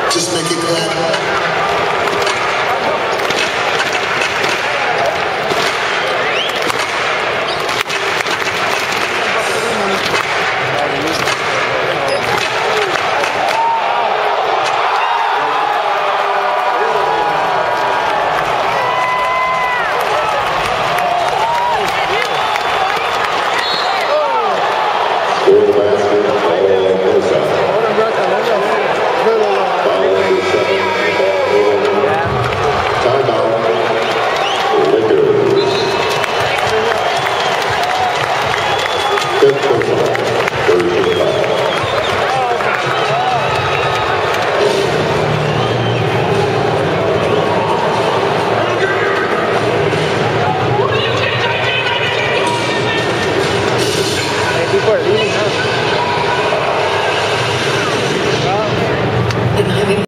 Just make it clap. For the basket, all Minnesota. Foul number 7, timeout, Lakers. Fifth personal, 35. People are leaving, huh?